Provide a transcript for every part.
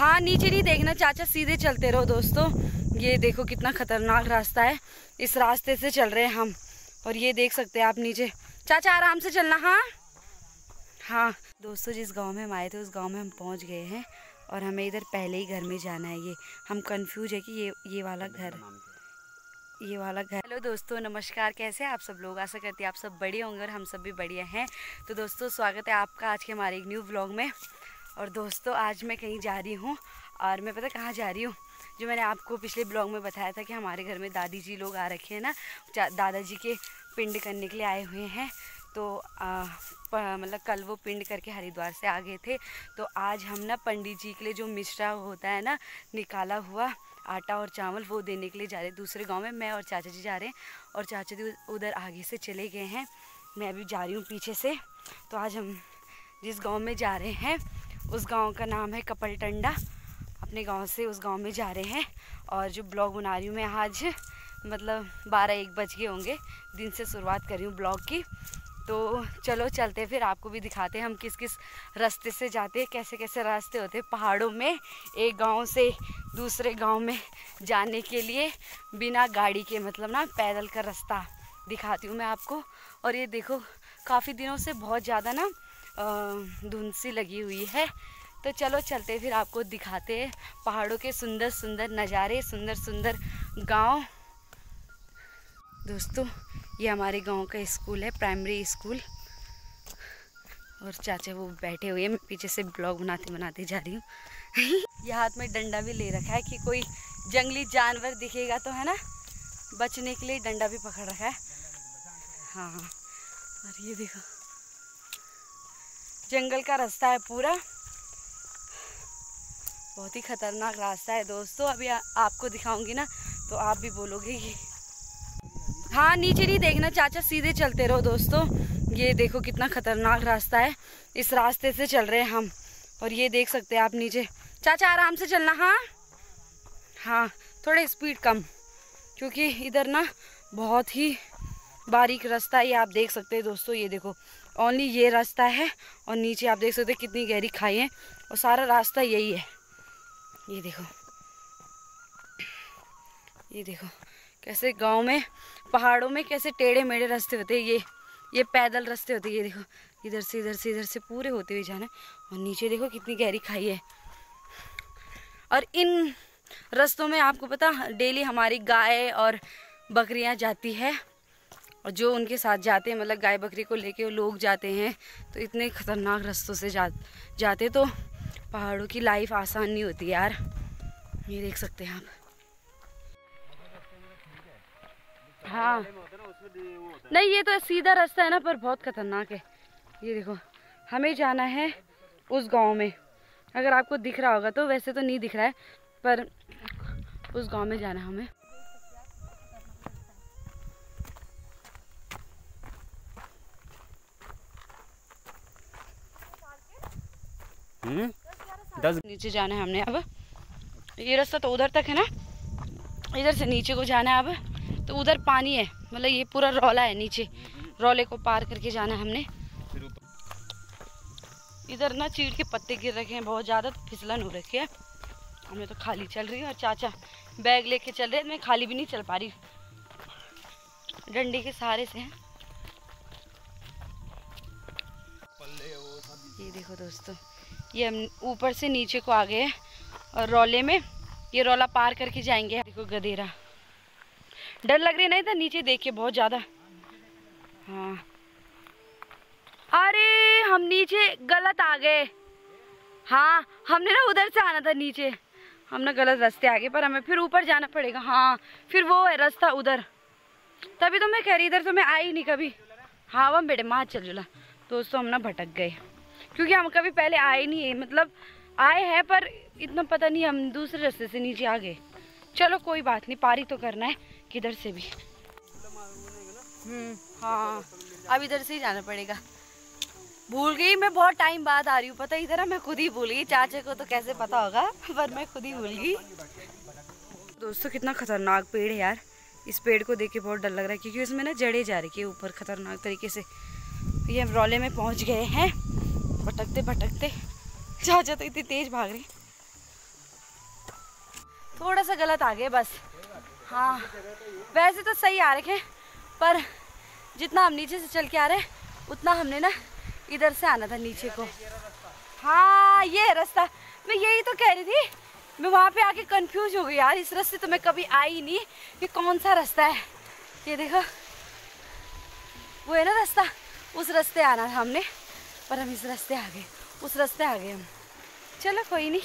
हाँ नीचे नहीं देखना चाचा, सीधे चलते रहो दोस्तों। ये देखो कितना खतरनाक रास्ता है, इस रास्ते से चल रहे हैं हम। और ये देख सकते हैं आप नीचे। चाचा आराम से चलना। हाँ हाँ दोस्तों, जिस गांव में हम आए थे उस गांव में हम पहुंच गए हैं और हमें इधर पहले ही घर में जाना है। ये हम कंफ्यूज है कि ये वाला घर। हेलो दोस्तों, नमस्कार। कैसे हैं आप सब लोग? आशा करती है आप सब बढ़िया होंगे और हम सब भी बढ़िया हैं। तो दोस्तों स्वागत है आपका आज के हमारे एक न्यू व्लॉग में। और दोस्तों आज मैं कहीं जा रही हूँ और मैं पता कहाँ जा रही हूँ। जो मैंने आपको पिछले ब्लॉग में बताया था कि हमारे घर में दादी जी लोग आ रखे हैं ना, दादाजी के पिंड करने के लिए आए हुए हैं। तो मतलब कल वो पिंड करके हरिद्वार से आ गए थे। तो आज हम ना पंडित जी के लिए जो मिश्रा होता है ना, निकाला हुआ आटा और चावल, वो देने के लिए जा रहे हैं दूसरे गांव में। मैं और चाचा जी जा रहे हैं और चाचा जी उधर आगे से चले गए हैं, मैं अभी जा रही हूँ पीछे से। तो आज हम जिस गांव में जा रहे हैं उस गांव का नाम है कपलटंडा। अपने गांव से उस गांव में जा रहे हैं। और जो ब्लॉग बना रही हूँ मैं आज, मतलब 12-1 बज गए होंगे, दिन से शुरुआत कर रही हूँ ब्लॉग की। तो चलो चलते, फिर आपको भी दिखाते हैं हम किस किस रास्ते से जाते हैं, कैसे कैसे रास्ते होते हैं पहाड़ों में एक गांव से दूसरे गांव में जाने के लिए बिना गाड़ी के, मतलब ना पैदल का रास्ता दिखाती हूँ मैं आपको। और ये देखो काफ़ी दिनों से बहुत ज़्यादा ना धुंध सी लगी हुई है। तो चलो चलते, फिर आपको दिखाते हैं पहाड़ों के सुंदर सुंदर नज़ारे, सुंदर सुंदर गाँव। दोस्तों ये हमारे गांव का स्कूल है, प्राइमरी स्कूल। और चाचा वो बैठे हुए हैं, मैं पीछे से ब्लॉग बनाते बनाते जा रही हूँ। ये हाथ में डंडा भी ले रखा है कि कोई जंगली जानवर दिखेगा तो है ना, बचने के लिए डंडा भी पकड़ रखा है। हाँ और ये देखो जंगल का रास्ता है पूरा, बहुत ही खतरनाक रास्ता है दोस्तों। अभी आपको दिखाऊंगी ना तो आप भी बोलोगे कि हाँ नीचे नहीं देखना चाचा, सीधे चलते रहो दोस्तों। ये देखो कितना खतरनाक रास्ता है, इस रास्ते से चल रहे हैं हम। और ये देख सकते हैं आप नीचे। चाचा आराम से चलना। हाँ हाँ थोड़ा स्पीड कम, क्योंकि इधर ना बहुत ही बारीक रास्ता है। ये आप देख सकते हैं दोस्तों, ये देखो ओनली ये रास्ता है और नीचे आप देख सकते हैं कितनी गहरी खाई है और सारा रास्ता यही है। ये देखो कैसे गांव में पहाड़ों में कैसे टेढ़े मेढ़े रास्ते होते हैं। ये पैदल रास्ते होते हैं। ये देखो इधर से पूरे होते हुए जाना। और नीचे देखो कितनी गहरी खाई है। और इन रास्तों में आपको पता डेली हमारी गाय और बकरियां जाती है, और जो उनके साथ जाते हैं, मतलब गाय बकरी को लेके वो लोग जाते हैं, तो इतने खतरनाक रास्तों से जाते तो पहाड़ों की लाइफ आसान नहीं होती यार। ये देख सकते हैं आप। हाँ नहीं ये तो सीधा रास्ता है ना, पर बहुत खतरनाक है। ये देखो हमें जाना है उस गांव में, अगर आपको दिख रहा होगा तो, वैसे तो नहीं दिख रहा है पर उस गांव में जाना है हमें। नीचे जाना है हमने अब। ये रास्ता तो उधर तक है ना, इधर से नीचे को जाना है अब। तो उधर पानी है, मतलब ये पूरा रौला है, नीचे रौले को पार करके जाना है हमने। इधर ना चीड़ के पत्ते गिर रखे हैं बहुत ज़्यादा, तो फिसलन हो रखी है। हमें तो खाली चल रही है और चाचा बैग लेके चल रहे हैं, मैं खाली भी नहीं चल पा रही, डंडे के सहारे से हैं। ये देखो दोस्तों, ये हम ऊपर से नीचे को आ गए और रौले में, ये रौला पार करके जाएंगे। देखो गधेरा, डर लग रही नहीं था नीचे देख के बहुत ज़्यादा। हाँ अरे हम नीचे गलत आ गए। हाँ हमने ना उधर से आना था नीचे, हम ना गलत रास्ते आ गए, पर हमें फिर ऊपर जाना पड़ेगा। हाँ फिर वो है रास्ता उधर, तभी तो मैं कह रही, इधर तो मैं आई नहीं कभी। हाँ वह बेटे माँ चल जुला। दोस्तों हम ना भटक गए, क्योंकि हम कभी पहले आए नहीं है, मतलब आए हैं पर इतना पता नहीं, हम दूसरे रास्ते से नीचे आ गए। चलो कोई बात नहीं, पारी तो करना है किधर से भी। हाँ अब इधर से ही जाना पड़ेगा। भूल गई मैं, बहुत टाइम बाद आ रही हूँ पता, इधर मैं खुद ही भूल गई। चाचा को तो कैसे पता होगा, पर मैं खुद ही भूल गई। दोस्तों कितना खतरनाक पेड़ है यार, इस पेड़ को देख के बहुत डर लग रहा है, क्योंकि उसमें ना जड़ें जा रही है ऊपर खतरनाक तरीके से। ये हम रौले में पहुँच गए हैं, भटकते भटकते। चाचा तो इतनी तेज भाग रही। थोड़ा सा गलत आ गए बस। हाँ वैसे तो सही आ रखे, पर जितना हम नीचे से चल के आ रहे उतना हमने ना इधर से आना था नीचे को। हाँ ये रास्ता, मैं यही तो कह रही थी, मैं वहाँ पे आके कंफ्यूज हो गई यार। इस रास्ते तो मैं कभी आई नहीं, ये कौन सा रास्ता है। ये देखो वो है ना रास्ता, उस रास्ते आना था हमने, पर हम इस रास्ते आ गए, उस रास्ते आ गए हम। चलो कोई नहीं,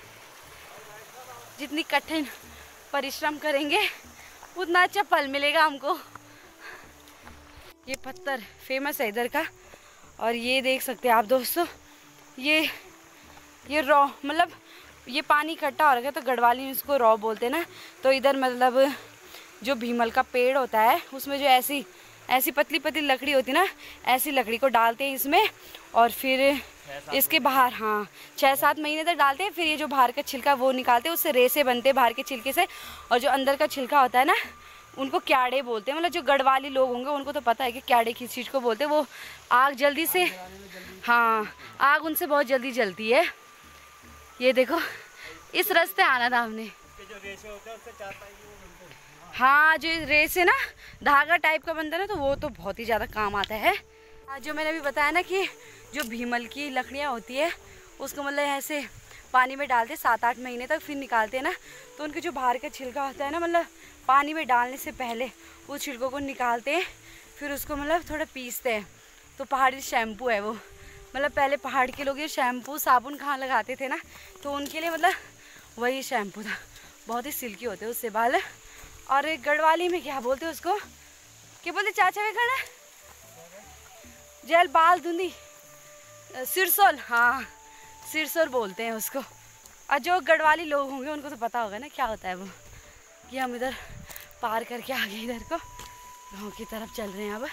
जितनी कठिन परिश्रम करेंगे उतना अच्छा फल मिलेगा हमको। ये पत्थर फेमस है इधर का, और ये देख सकते हैं आप दोस्तों, ये रॉ मतलब ये पानी इकट्ठा हो रखा है तो गढ़वाली में इसको रॉ बोलते हैं ना। तो इधर मतलब जो भीमल का पेड़ होता है उसमें जो ऐसी पतली पतली लकड़ी होती है ना, ऐसी लकड़ी को डालते हैं इसमें, और फिर इसके बाहर 6-7 महीने तक डालते हैं। फिर ये जो बाहर का छिलका वो निकालते हैं, उससे रेसे बनते हैं बाहर के छिलके से, और जो अंदर का छिलका होता है ना उनको क्याड़े बोलते हैं। मतलब जो गढ़वाली लोग होंगे उनको तो पता है कि क्याड़े किस चीज़ को बोलते हैं। वो आग जल्दी से, हाँ आग उनसे बहुत जल्दी जलती है। ये देखो इस रास्ते आना था हमने। हाँ जो रेस है ना धागा टाइप का बनता है ना, तो वो तो बहुत ही ज़्यादा काम आता है। जो मैंने अभी बताया ना कि जो भीमल की लकड़ियाँ होती है उसको मतलब ऐसे पानी में डालते 7-8 महीने तक, फिर निकालते हैं ना, तो उनके जो बाहर का छिलका होता है ना, मतलब पानी में डालने से पहले उस छिलकों को निकालते हैं, फिर उसको मतलब थोड़ा पीसते हैं। तो पहाड़ी शैम्पू है वो, मतलब पहले पहाड़ के लोग ये शैम्पू साबुन कहाँ लगाते थे ना, तो उनके लिए मतलब वही शैम्पू था। बहुत ही सिल्की होते हैं उससे बाल। और एक गढ़वाली में क्या बोलते हैं उसको, क्या बोलते चाचा वे खाना जेल बाल धुंधी, सिरसोल, हाँ सिरसोल बोलते हैं उसको। और जो गढ़वाली लोग होंगे उनको तो पता होगा ना क्या होता है वो। कि हम इधर पार करके आ गए, इधर को गाँव की तरफ चल रहे हैं अब।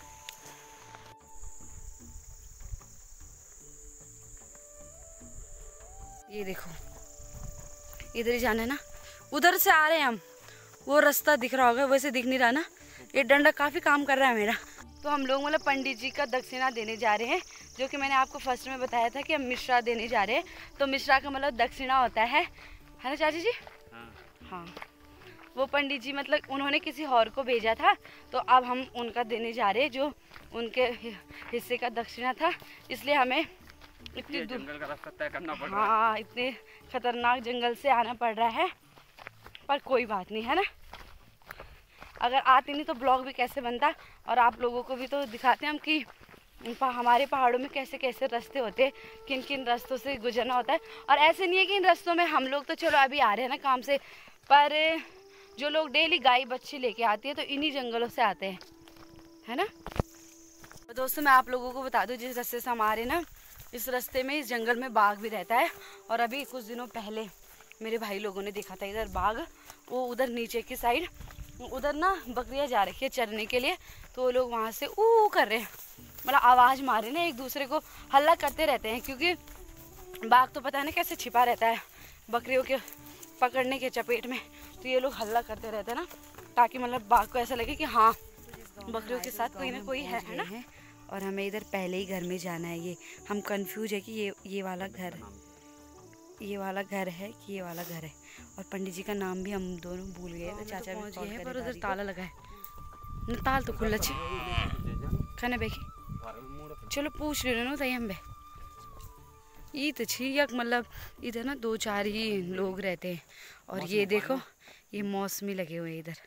ये देखो इधर ही जाना है ना, उधर से आ रहे हैं हम, वो रास्ता दिख रहा होगा, वैसे दिख नहीं रहा ना। ये डंडा काफ़ी काम कर रहा है मेरा। तो हम लोग मतलब पंडित जी का दक्षिणा देने जा रहे हैं, जो कि मैंने आपको फर्स्ट में बताया था कि हम मिश्रा देने जा रहे हैं। तो मिश्रा का मतलब दक्षिणा होता है ना चाची जी? हाँ वो पंडित जी मतलब उन्होंने किसी और को भेजा था, तो अब हम उनका देने जा रहे हैं, जो उनके हिस्से का दक्षिणा था। इसलिए हमें इतनी जंगल का रास्ता तय करना पड़ रहा है। हाँ इतने खतरनाक जंगल से आना पड़ रहा है, पर कोई बात नहीं है ना। अगर आती नहीं तो ब्लॉग भी कैसे बनता, और आप लोगों को भी तो दिखाते हैं हम कि हमारे पहाड़ों में कैसे कैसे रास्ते होते हैं, किन किन रास्तों से गुजरना होता है। और ऐसे नहीं है कि इन रास्तों में हम लोग तो चलो अभी आ रहे हैं ना काम से, पर जो लोग डेली गाय बच्चे लेके आती है तो इन्हीं जंगलों से आते हैं, है ना। तो दोस्तों मैं आप लोगों को बता दूं, जिस रास्ते से हम आ रहे हैं ना, इस रास्ते में इस जंगल में बाघ भी रहता है। और अभी कुछ दिनों पहले मेरे भाई लोगों ने देखा था इधर बाघ, वो उधर नीचे की साइड, उधर ना बकरियां जा रखी है चरने के लिए, तो वो लोग वहाँ से ऊ कर रहे हैं, मतलब आवाज़ मारे ना, एक दूसरे को हल्ला करते रहते हैं। क्योंकि बाघ तो पता है ना कैसे छिपा रहता है बकरियों के पकड़ने के चपेट में, तो ये लोग हल्ला करते रहते हैं ना, ताकि मतलब बाघ को ऐसा लगे कि हाँ बकरियों के साथ कोई ना कोई है ना। और हमें इधर पहले ही घर में जाना है। ये हम कंफ्यूज है कि ये वाला घर है कि ये वाला घर है। और पंडित जी का नाम भी हम दोनों भूल गए, तो चाचा भी पहुंच गए, पर उधर ताला लगा है न, ताल तो खुला छे खाने बेखी। चलो पूछ रहे ना तई हम बे ये तो छी यक, मतलब इधर ना 2-4 ही लोग रहते हैं। और ये देखो ये मौसमी लगे हुए हैं इधर।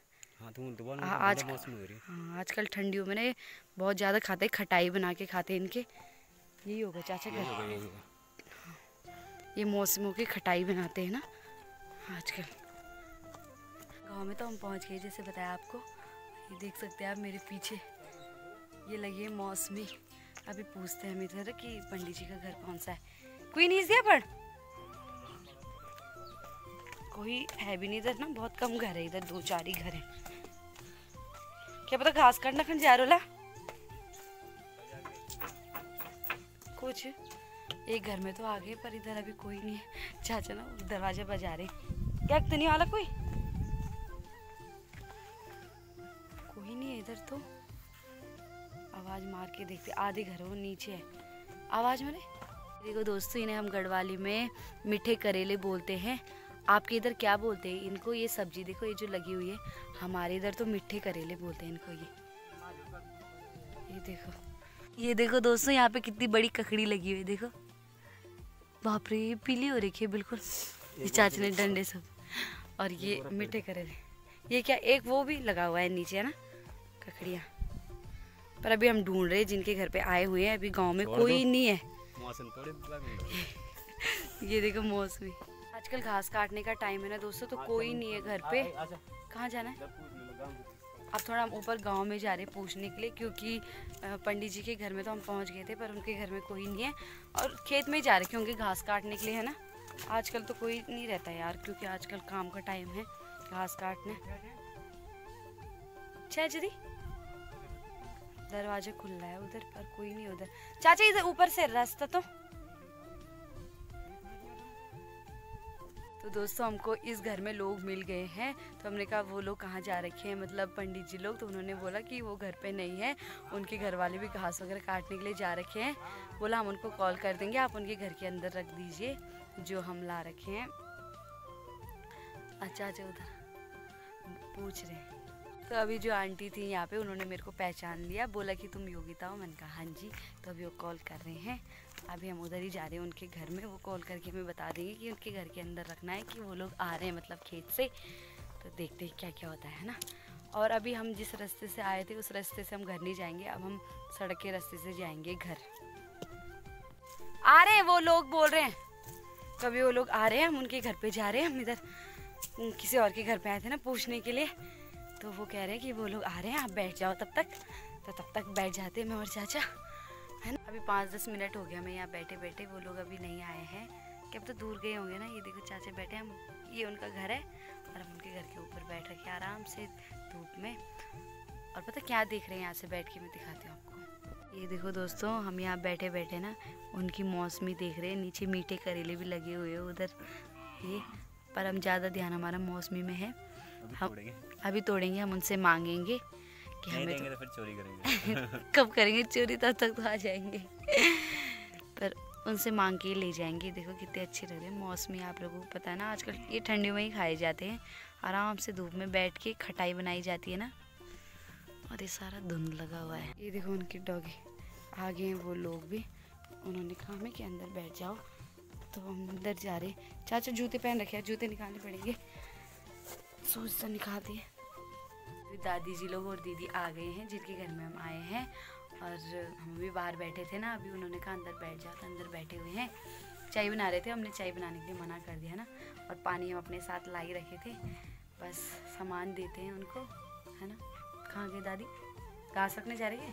आजकल ठंडियों में ना बहुत ज़्यादा खाते हैं, खटाई बना के खाते हैं इनके। यही होगा चाचा घर, ये मौसमों की खटाई बनाते हैं ना आजकल। गांव में तो हम पहुंच गए जैसे बताया आपको। ये देख सकते हैं आप मेरे पीछे, ये लगी है मौसमी। अभी पूछते हैं हम इधर कि पंडित जी का घर कौन सा है। कोई नहीं दिया पर कोई है भी नहीं इधर ना, बहुत कम घर है इधर, 2-4 ही घर है। क्या पता घास काटना खन जा रहा कुछ, एक घर में तो आ गए, पर इधर अभी कोई नहीं है। चाचा ना दरवाजा बजा रहे, क्या नहीं वाला कोई नहीं है इधर। तो आवाज मार के देखते, आधे घर वो नीचे है, आवाज मारे। देखो दोस्तों इन्हें हम गढ़वाली में मीठे करेले बोलते हैं। आपके इधर क्या बोलते हैं इनको? ये सब्जी देखो ये जो लगी हुई है, हमारे इधर तो मीठे करेले बोलते हैं इनको। ये देखो दोस्तों, यहाँ पे कितनी बड़ी ककड़ी लगी हुई है, देखो। बाप रे, ये पीली हो रखी है बिल्कुल। ये चाचा ने डंडे सब, और ये मीठे करेले। ये क्या, एक वो भी लगा हुआ है नीचे, है ना, ककड़ियाँ। पर अभी हम ढूंढ रहे हैं जिनके घर पे आए हुए हैं, अभी गांव में कोई नहीं है। ये देखो मौसमी। आजकल घास काटने का टाइम है ना दोस्तों, तो कोई नहीं है घर पे। कहाँ जाना है? अब थोड़ा हम ऊपर गांव में जा रहे हैं पूछने के लिए, क्योंकि पंडित जी के घर में तो हम पहुंच गए थे, पर उनके घर में कोई नहीं है। और खेत में ही जा रहे क्योंकि घास काटने के लिए, है ना। आजकल तो कोई नहीं रहता यार, क्योंकि आजकल काम का टाइम है, घास काटने। चाचा जी दरवाजा खुला है उधर, पर कोई नहीं उधर। चाचा इधर ऊपर से रास्ता तो दोस्तों हमको इस घर में लोग मिल गए हैं, तो हमने कहा वो लोग कहाँ जा रखे हैं, मतलब पंडित जी लोग। तो उन्होंने बोला कि वो घर पे नहीं है, उनके घर वाले भी घास वगैरह काटने के लिए जा रखे हैं। बोला हम उनको कॉल कर देंगे, आप उनके घर के अंदर रख दीजिए जो हम ला रखे हैं। अच्छा उधर पूछ रहे हैं। तो अभी जो आंटी थी यहाँ पे, उन्होंने मेरे को पहचान लिया, बोला कि तुम योगिता हो। मैंने कहा हाँ जी। तो अभी वो कॉल कर रहे हैं, अभी हम उधर ही जा रहे हैं उनके घर में। वो कॉल करके हमें बता देंगे कि उनके घर के अंदर रखना है, कि वो लोग आ रहे हैं मतलब खेत से। तो देखते हैं क्या क्या होता है ना। और अभी हम जिस रास्ते से आए थे उस रास्ते से हम घर नहीं जाएंगे, अब हम सड़क के रास्ते से जाएंगे घर। आ रहे हैं वो लोग, बोल रहे हैं। तो अभी वो लोग आ रहे हैं, हम उनके घर पे जा रहे हैं। हम इधर किसी और के घर पे आए थे ना पूछने के लिए, तो वो कह रहे हैं कि वो लोग आ रहे हैं, आप बैठ जाओ तब तक। तो तब तक बैठ जाते हैं मैं और चाचा, है ना। अभी 5-10 मिनट हो गया मैं यहाँ बैठे बैठे, वो लोग अभी नहीं आए हैं, कि अब तो दूर गए होंगे ना। ये देखो चाचा बैठे हैं, ये उनका घर है, और हम उनके घर के ऊपर बैठ रखे आराम से धूप में। और पता क्या देख रहे हैं यहाँ से बैठ के, मैं दिखाती हूँ आपको। ये देखो दोस्तों, हम यहाँ बैठे बैठे ना उनकी मौसमी देख रहे हैं। नीचे मीठे करेले भी लगे हुए हैं उधर ये, पर हम ज़्यादा ध्यान हमारा मौसमी में है। हम अभी तोड़ेंगे, हम उनसे मांगेंगे कि हमें तो फिर चोरी करेंगे। कब करेंगे चोरी, तब तक तो आ जाएंगे। पर उनसे मांग के ले जाएंगे। देखो कितने अच्छे लग रहे हैं मौसमी। आप लोगों को पता है ना, आजकल ये ठंडी में ही खाए जाते हैं, आराम से धूप में बैठ के खटाई बनाई जाती है ना। और ये सारा धुंध लगा हुआ है। ये देखो उनके डॉगी आ गए हैं, वो लोग भी। उन्होंने कहा हमें कि अंदर बैठ जाओ, तो हम अंदर जा रहे। चाचा जूते पहन रखे हैं, जूते निकालने पड़ेंगे। शूज तो निकाल दिए। दादी जी लोग और दीदी आ गए हैं जिनके घर में हम आए हैं, और हम भी बाहर बैठे थे ना। अभी उन्होंने कहा अंदर बैठ जाओ, तो अंदर बैठे हुए हैं। चाय बना रहे थे, हमने चाय बनाने के लिए मना कर दिया ना। और पानी हम अपने साथ ला ही रखे थे, बस सामान देते हैं उनको, है ना। कहाँ गए दादी? घास रखने जा रही है।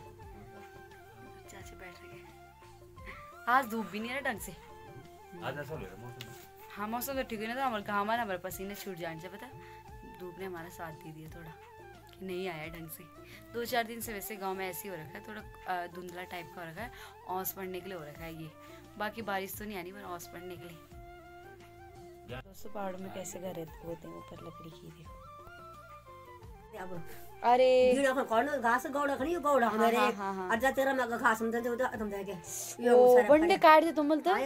चाचा बैठ रहे। आज धूप भी नहीं है ढंग से। हाँ मौसम तो ठीक है ना, तो हमारे पसीने छूट जाने से पता, धूप ने हमारा साथ दे दिया थोड़ा, कि नहीं आया ढंग से। 2-4 दिन से वैसे गांव में ऐसे ही हो रखा है, थोड़ा धुंधला टाइप का हो रखा है। औस पड़ने के लिए हो रखा है ये, बाकी बारिश तो नहीं आनी, पर औस पड़ने के लिए। दोस्तों पहाड़ों में कैसे घर होते हैं ऊपर लकड़ी की, देखो। अरे बंडे काट दे तुम बोलते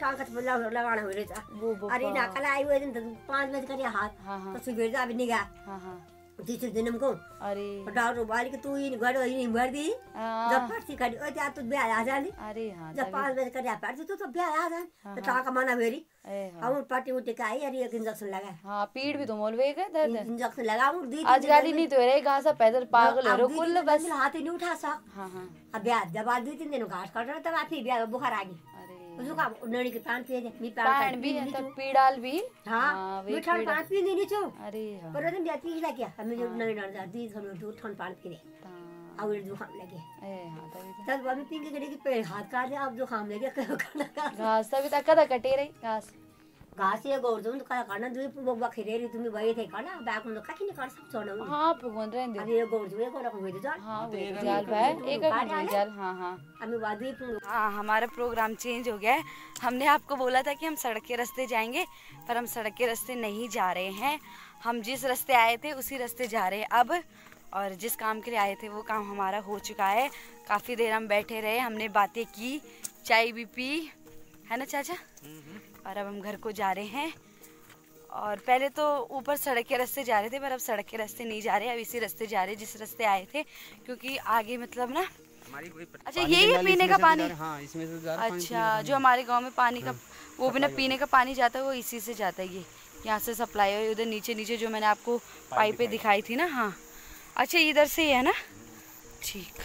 अरे नाकल आई हुए 5 बजे कर हाथ तो सुबह जा भी नहीं गया। तीसरे दिन हमको अरे डॉक्टर बोली कि तू इन घर ही भर दी, जब पर्ची करी ओ जा तू ब्याह आ जाली। अरे हां जब 5 बजे कर पर्ची तो ब्याह आ जान तो टाका माना भेरी हम पार्टी उठ के आई। अरे एक इंजेक्शन लगा। हां पीड़ भी तो मोलवे के दर्द इंजेक्शन लगाऊं दी। आज गाली नहीं तो रे घासा पैदल पागल हो कुल बस हाथ ही नहीं उठा सक। हां हां अब ब्याह जब आज 2-3 दिन घास काट रहा तब फिर ब्याह बुखार आ गई। उसको का नड़ी के पान पिए मी पान भी है तो पीड़ाल भी। हां मीठा पान पी नहीं छो। अरे हां पर दिन ब्याह पी क्या हमें जो नड़ी नड़ जा दी हम दूध ठंड पान पी ले और जुकाम लगे। ए हां तब अभी पिंक गड़ी की पेड़ हाथ काट दे अब जुकाम लगे खाना घास अभी तक कदा कटे रही घास घास ये गोरदम तो काना दुई बोबा खिरेरी तुम्ही भए थे काना बाक में काकी नहीं कर सकछो न। हां भगवान रहन दे अब ये गोरदम ये कोना होई जा। हां जाल भाई एक जाल। हां हां अभी वादी। हां हमारा प्रोग्राम चेंज हो गया है। हमने आपको बोला था कि हम सड़क के रास्ते जाएंगे, पर हम सड़क के रास्ते नहीं जा रहे हैं। हम जिस रास्ते आए थे उसी रास्ते जा रहे हैं अब, और जिस काम के लिए आए थे वो काम हमारा हो चुका है। काफ़ी देर हम बैठे रहे, हमने बातें की, चाय भी पी, है ना चाचा। और अब हम घर को जा रहे हैं। और पहले तो ऊपर सड़क के रास्ते जा रहे थे, पर अब सड़क के रास्ते नहीं जा रहे, अब इसी रास्ते जा रहे जिस रास्ते आए थे, क्योंकि आगे मतलब ना अच्छा यही है पीने का पानी। हाँ, इसमें से अच्छा, जो हमारे गांव में पानी का वो भी ना पीने का पानी जाता है वो इसी से जाता है, ये यहाँ से सप्लाई है। उधर नीचे नीचे जो मैंने आपको पाइपें दिखाई थी ना, हाँ अच्छा इधर से ही है ना, ठीक।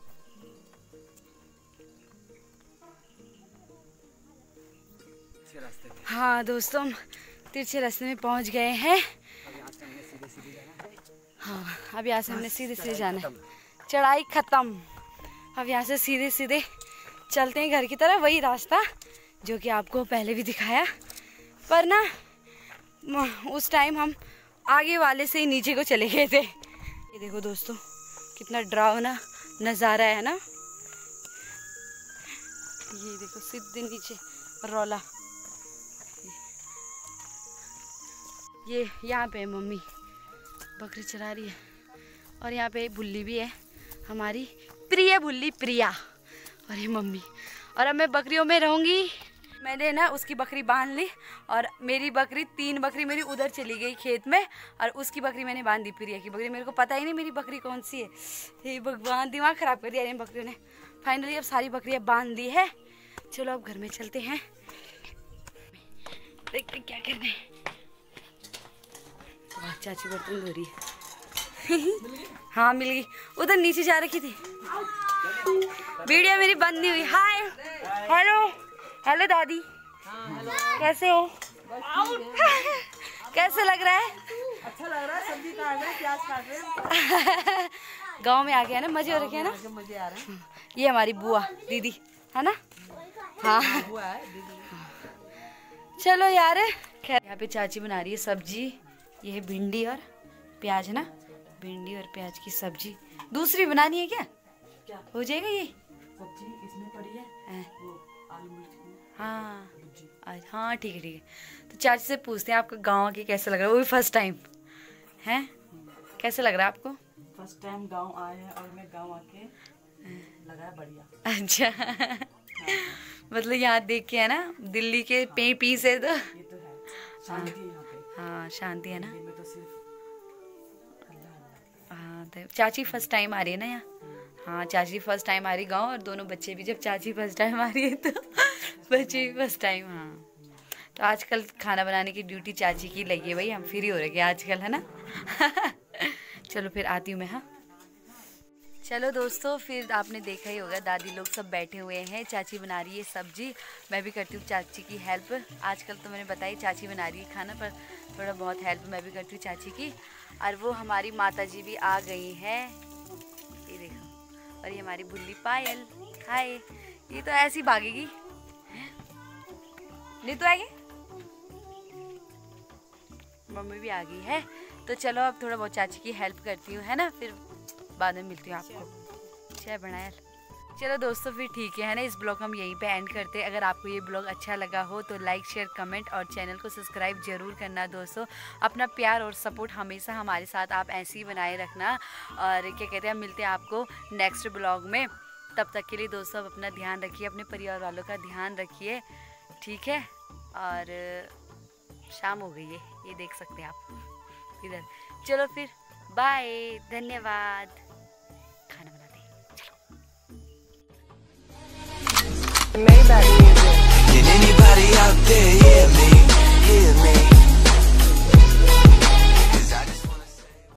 हाँ दोस्तों, तिरछे रास्ते में पहुंच गए हैं। हाँ, अब यहाँ से हमने सीधे सीधे जाना है, चढ़ाई खत्म। अब यहाँ से सीधे सीधे चलते हैं घर की तरफ, वही रास्ता जो कि आपको पहले भी दिखाया, पर ना उस टाइम हम आगे वाले से ही नीचे को चले गए थे। ये देखो दोस्तों कितना डरावना नज़ारा है ना, ये देखो सीधे नीचे रौला। ये यहाँ पे मम्मी बकरी चरा रही है, और यहाँ पे बुल्ली भी है, हमारी प्रिय बुल्ली प्रिया, और ये मम्मी। और अब मैं बकरियों में रहूँगी। मैंने ना उसकी बकरी बांध ली, और मेरी बकरी 3 बकरी मेरी उधर चली गई खेत में, और उसकी बकरी मैंने बांध दी, प्रिया की बकरी। मेरे को पता ही नहीं मेरी बकरी कौन सी है, ये भगवान दिमाग ख़राब कर दिया इन बकरियों ने। फाइनली अब सारी बकरियाँ बांध दी है। चलो अब घर में चलते हैं, देखते क्या करना है। चाची बर्तन धो रही है। हाँ मिल गई, उधर नीचे जा रखी थी। वीडियो मेरी बंद नहीं हुई। हाय हेलो हेलो दादी, कैसे हो? कैसे लग रहा है? अच्छा लग रहा है, सब्जी काट रहे हैं, प्याज काट रहे हैं। गांव में आ गया ना, मजे हो रखे हैं ना, मजे आ रहे हैं। ये हमारी बुआ दीदी है ना, हाँ बुआ है दीदी। चलो यार, खैर यहाँ पे चाची बना रही है सब्जी। ये है भिंडी और प्याज ना, भिंडी और प्याज की सब्जी। दूसरी बनानी है क्या? क्या हो जाएगा ये सब्जी इसमें पड़ी है, वो आलू मिर्च की। हाँ हाँ ठीक है ठीक है। तो चाची से पूछते हैं आपका गांव के कैसा लग रहा है, वो भी फर्स्ट टाइम है, कैसा लग रहा है आपको? फर्स्ट टाइम गांव आए हैं, और मैं गांव आके लगा है बढ़िया। अच्छा मतलब यहाँ देख के है ना, दिल्ली के पे पीस है तो ये तो है, शांति है यहाँ पे। हाँ शांति है ना। दिल्ली में तो सिर्फ अल्लाह। हाँ तो चाची फर्स्ट टाइम आ रही है ना यहाँ। हाँ चाची फर्स्ट टाइम आ रही गांव, और दोनों बच्चे भी, जब चाची फर्स्ट टाइम आ रही है तो बच्चे भी फर्स्ट टाइम। हाँ तो आजकल खाना बनाने की ड्यूटी चाची की लगी है भाई, हम फ्री हो रहे हैं आजकल है ना। चलो फिर आती हूँ मैं। हाँ चलो दोस्तों, फिर आपने देखा ही होगा दादी लोग सब बैठे हुए हैं, चाची बना रही है सब्जी, मैं भी करती हूँ चाची की हेल्प। आजकल तो मैंने बताई चाची बना रही है खाना, पर थोड़ा बहुत हेल्प मैं भी करती हूँ चाची की। और वो हमारी माता जी भी आ गई हैं, ये देखो। और ये हमारी बुल्ली पायल, हाय। ये तो ऐसी भागेगी, नहीं तो आगे। मम्मी भी आ गई है। तो चलो अब थोड़ा बहुत चाची की हेल्प करती हूँ है ना, फिर बाद में मिलती हूँ आपको। चाय बनाया। चलो दोस्तों फिर ठीक है ना, इस ब्लॉग हम यहीं पे एंड करते हैं। अगर आपको ये ब्लॉग अच्छा लगा हो तो लाइक शेयर कमेंट और चैनल को सब्सक्राइब जरूर करना दोस्तों। अपना प्यार और सपोर्ट हमेशा हमारे साथ आप ऐसे ही बनाए रखना। और क्या कहते हैं, मिलते हैं आपको नेक्स्ट ब्लॉग में। तब तक के लिए दोस्तों अपना ध्यान रखिए, अपने परिवार वालों का ध्यान रखिए, ठीक है। और शाम हो गई है, ये देख सकते हैं आप इधर। चलो फिर बाय, धन्यवाद। खाना बनाते हैं, चलो। Maybach music. Can anybody out there hear me? Hear me?